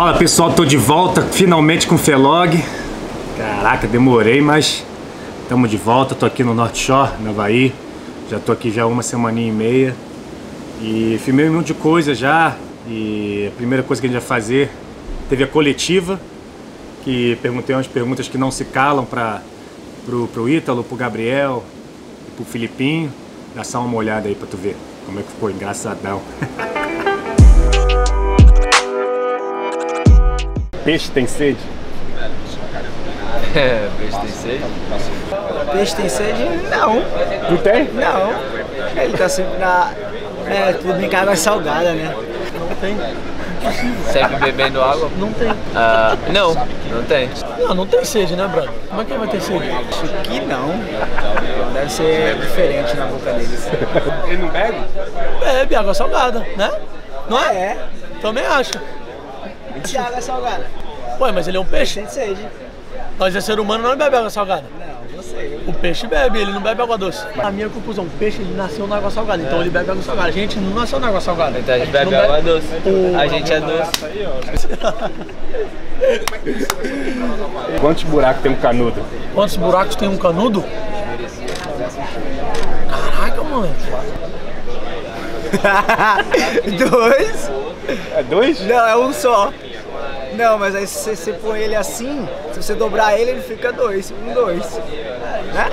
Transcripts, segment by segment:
Fala pessoal, tô de volta finalmente com o Vlog. Caraca, demorei, mas estamos de volta. Tô aqui no North Shore, no Havaí. Já tô aqui já uma semaninha e meia. E filmei um monte de coisa já. E a primeira coisa que a gente vai fazer, teve a coletiva, que perguntei umas perguntas que não se calam pro Ítalo, pro Gabriel, pro Filipinho. Dá só uma olhada aí pra tu ver como é que ficou, engraçadão. Peixe tem sede? É, peixe tem sede? Peixe tem sede? Não. Não tem? Não. Ele tá sempre na... tudo bem que a água é salgada, né? Não tem. Sempre bebendo água? Não tem. Não tem. Não tem sede, né, brother? Como é que vai ter sede? Acho que não. Deve ser diferente na boca deles. Ele não bebe? Bebe água salgada, né? Não é? É. Também acho. Se a água é salgada? Ué, mas ele é um peixe? Tem sede. Nós é ser humano, não bebe água salgada. Não, não sei. O peixe bebe, ele não bebe água doce. A minha conclusão, o peixe ele nasceu na água salgada, então ele bebe água salgada. A gente não nasceu na água salgada. Então a gente bebe não água doce. Pô, A gente é doce. Quantos buracos tem um canudo? Quantos buracos tem um canudo? Caraca, mano. 2? É dois? Não, é um só. Não, mas aí se você põe ele assim, se você dobrar ele, ele fica 2. 1, 2. Né?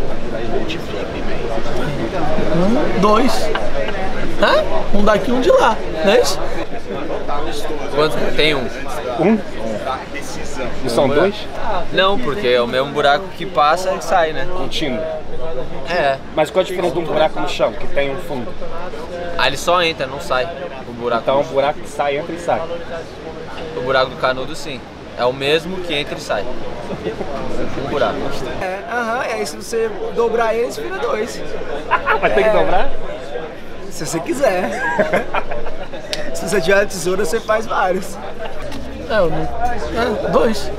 1, 2. Hã? Um daqui, um de lá. Não é isso? Quanto? Tem um. Um? Não são dois? Não, porque é o mesmo buraco que passa e sai, né? Contínuo. É. Mas qual a diferença de um buraco no chão, que tem um fundo? Aí ele só entra, não sai. O buraco. Então é um buraco que sai, entra e sai. O buraco do canudo, sim. É o mesmo que entra e sai. Um buraco. E aí se você dobrar eles, vira 2. Vai ter que dobrar? Se você quiser. Se você tiver a tesoura, você faz vários. Eu não... 2.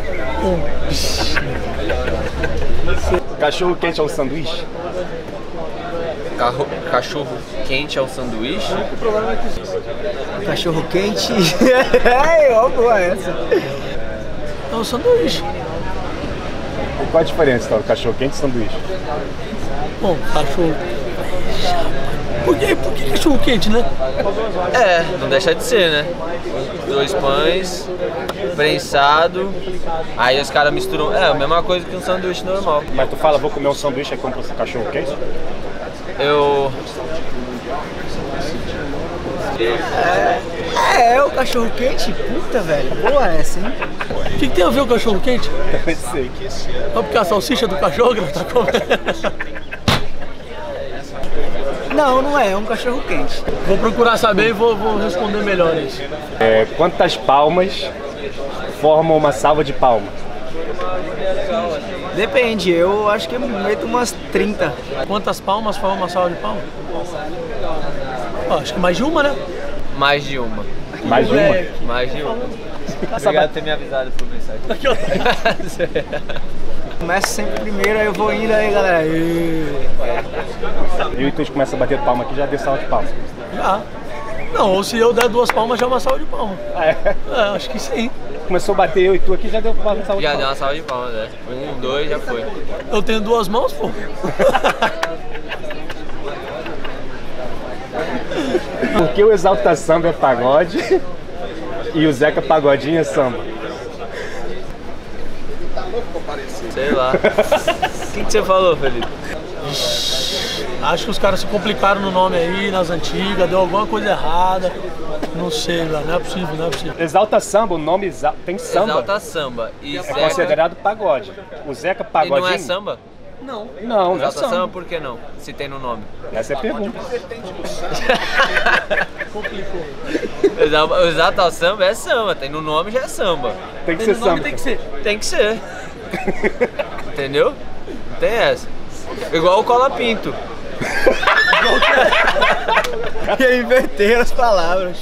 1. Cachorro quente é um sanduíche? Cachorro quente ao sanduíche? Cachorro quente. Ó, boa essa. É um sanduíche. E qual a diferença, então, do cachorro quente e sanduíche? Bom, cachorro... Por que cachorro quente, né? É, não deixa de ser, né? 2 pães, prensado, aí os caras misturam. É a mesma coisa que um sanduíche normal. Mas tu fala, vou comer um sanduíche, aí compra um cachorro quente? O cachorro quente? Puta, velho. Boa essa, hein? O que tem a ver o cachorro quente? Não sei. Só porque a salsicha do cachorro que ela tá comendo. Não, não é. É um cachorro quente. Vou procurar saber e vou responder melhor isso. Quantas palmas formam uma salva de palmas? Depende. Eu acho que eu meto umas 30. Quantas palmas forma uma salva de palmas? Acho que mais de uma, né? Mais de uma. Mais de uma? Mais de uma. Obrigado por ter me avisado por mensagem. Aqui, ó. Começo sempre primeiro, aí eu vou indo aí, galera. Eu e tu começa a bater palma aqui, já deu salva de palma. Já. Não, ou se eu der 2 palmas, já é uma salva de palmas. Acho que sim. Começou a bater eu e tu aqui, já deu salva de palma. Já deu uma salva de palmas, né? 1, 2, já foi. Eu tenho 2 mãos, pô. Por que o Exalta Samba é pagode e o Zeca Pagodinho é samba? Sei lá. O que você falou, Felipe? Acho que os caras se complicaram no nome aí, nas antigas, deu alguma coisa errada. Não sei, velho, não é possível, não é possível. Exalta Samba, o nome tem samba. Exalta Samba. E É Zeca... considerado pagode. O Zeca E Pagodinho... não é samba? Não. Não, não é Exalta Samba samba. por que não? Se tem no nome. Essa é a pergunta. Complicou. O Exalta Samba é samba, tem no nome já é samba. Tem que Tem ser no nome, samba. tem que ser. Tem que ser. Entendeu? Não tem essa. Igual o Cola Pinto. E inverter as palavras.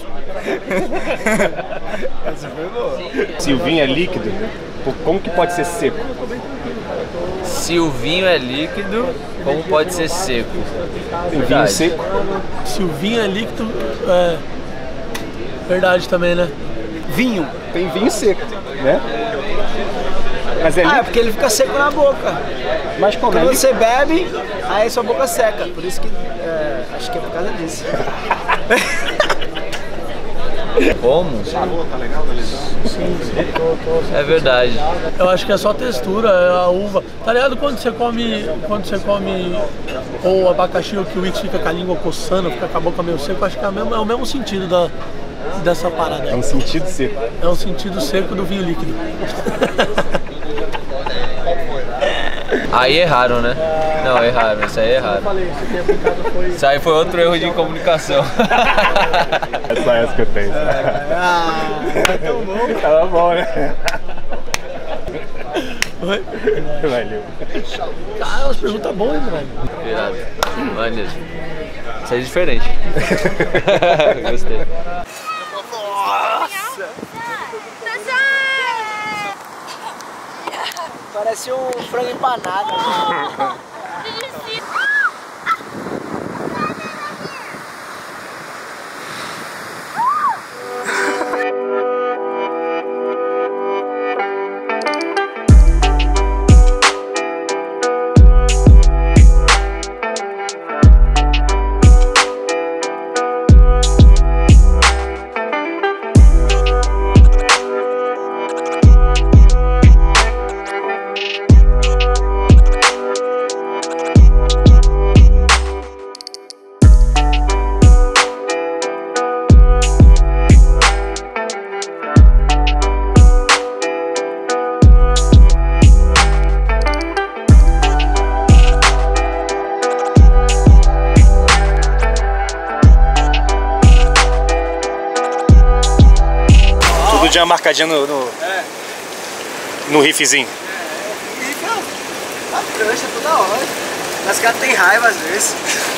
Essa foi boa. Se o vinho é líquido, como que pode ser seco? Se o vinho é líquido, como pode ser seco? Tem vinho Verdade. seco? Se o vinho é líquido, é verdade também, né? vinho. Tem vinho seco, né? Mas é É porque ele fica seco na boca. Mas como Quando você bebe, aí sua boca seca. Por isso que acho que é por causa disso. Como? É verdade. Eu acho que é só textura, é a uva. Tá ligado quando você come ou abacaxi ou kiwi que fica com a língua coçando, fica com a boca meio seca, eu acho que é o mesmo sentido dessa parada aí. É um sentido seco. É um sentido seco do vinho líquido. Aí erraram, né? Não, erraram, isso aí erraram. Isso aí foi outro erro de comunicação. É só essa que eu tenho. É tão bom. Tava bom, né? Oi? Valeu. Cara, umas perguntas boas, hein, velho? Virado. Maneiro. Isso aí é diferente. Gostei. Parece um frango empanado. Já marcadinho no riffzinho. A prancha toda hora. Mas o cara tem raiva às vezes.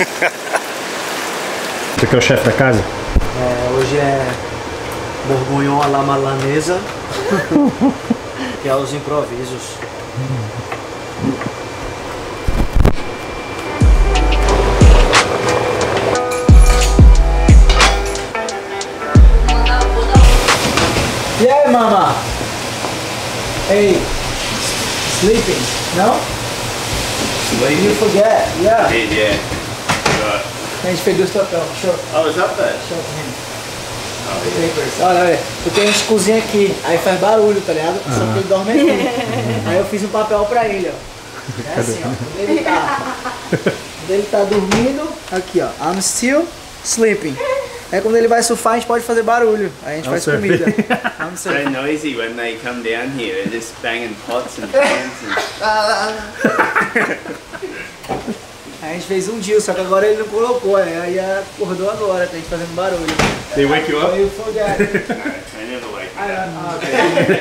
Você que é o chefe da casa? Hoje é bourguignon à la malanesa. Que é os improvisos. E aí, mama? Hey, sleeping? No? Sleeping? You forget? Yeah. Did, yeah. A gente pegou os papéis. Show. Oh, is that there? Show pra mim. Papers. Olha, eu tenho uns cozinha aqui, aí faz barulho, tá ligado? Só que ele dorme aqui. Aí eu fiz um papel pra ele, ó. É assim, ó. Quando ele tá dormindo, aqui, ó. I'm still sleeping. Aí quando ele vai surfar, a gente pode fazer barulho. Aí a gente faz comida. I'm Very surfing. noisy when they come down here. They're just banging pots and pans and... Aí a gente fez um dia, só que agora ele não colocou, aí acordou agora, tá a gente fazendo barulho. They wake you up? Aí eu forget. I never wake me up. Ah, ok.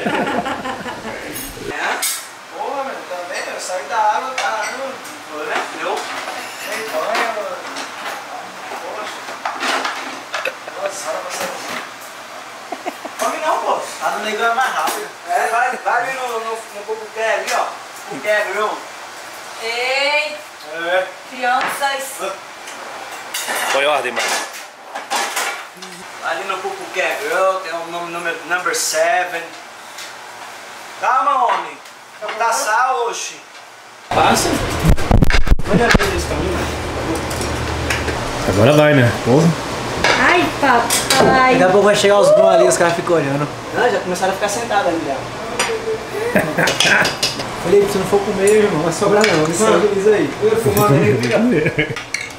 Porra, meu, tá vendo? Eu saí da água, caramba. Não? Sem banho. Poxa. Nossa, olha você. Come não, pô. Tá no negão é mais rápido. Vai ali no cuqué ali, ó. Cuqué, viu? Ei, crianças. Foi ordem, mano. Ali no Cuqué Girl, tem o número number 7. Calma, homem. Tá sal, oxi. Passa. Olha eles também. Agora vai, né? Porra. Ai, papai. Daqui a pouco vai chegar os bons ali, os caras ficam olhando. Ah, já começaram a ficar sentados ali já. Felipe, se não for comer, irmão, não vai sobrar não. Me estabiliza aí. Eu fumando aí,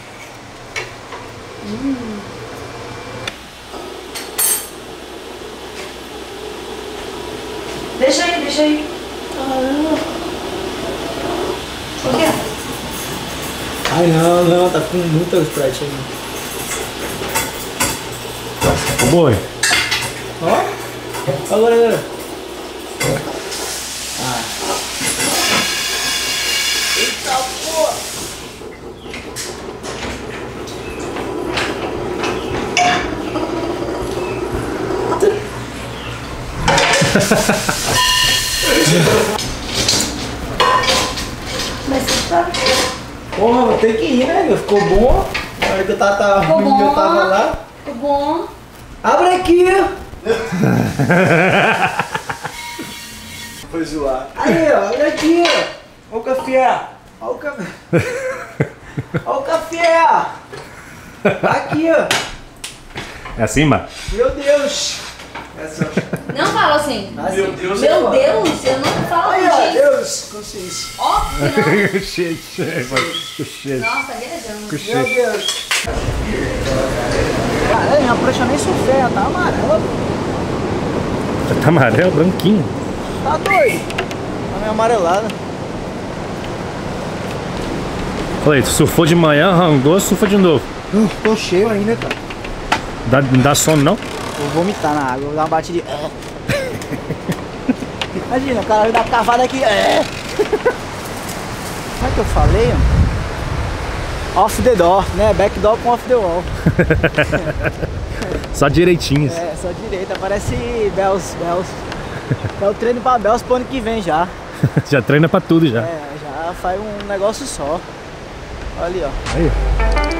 Deixa aí, deixa aí. O quê? Ai não, tá com muita Sprite aí. Ô boi. Ó, agora. Eita porra! Mas você tá... Porra, vou ter que ir, né? Meu? Ficou bom. Na hora que eu tava Ficou bom. lá. Ficou bom. Abre aqui! Foi zoar. Aí, ó, olha aqui, ó. Olha o café. Olha o café. Olha o café. Aqui, ó. É assim, Mar? Meu Deus. Não fala assim. Meu Deus. Meu Deus, eu não falo Aí, ó, assim. Deus. Consciência. Ó, que Cheio. não. Nossa, viajando. Meu Deus. Caralho, minha prancha nem surfei, ela tá amarela. Tá amarelo, branquinho. Tá doido. Tá meio amarelada. Falei, tu surfou de manhã, arrancou, surfa de novo. Tô cheio ainda, cara. Não dá sono, não? Vou vomitar na água, vou dar uma batida. Imagina, o cara vai dar uma cavada aqui. Como é que eu falei? Off the door, né? Back door com off the wall. Só direitinhos. É, só direita, parece Bells. É o treino pra Bells pro ano que vem já. Já treina pra tudo já. É, já faz um negócio só. Olha ali, ó. Aí.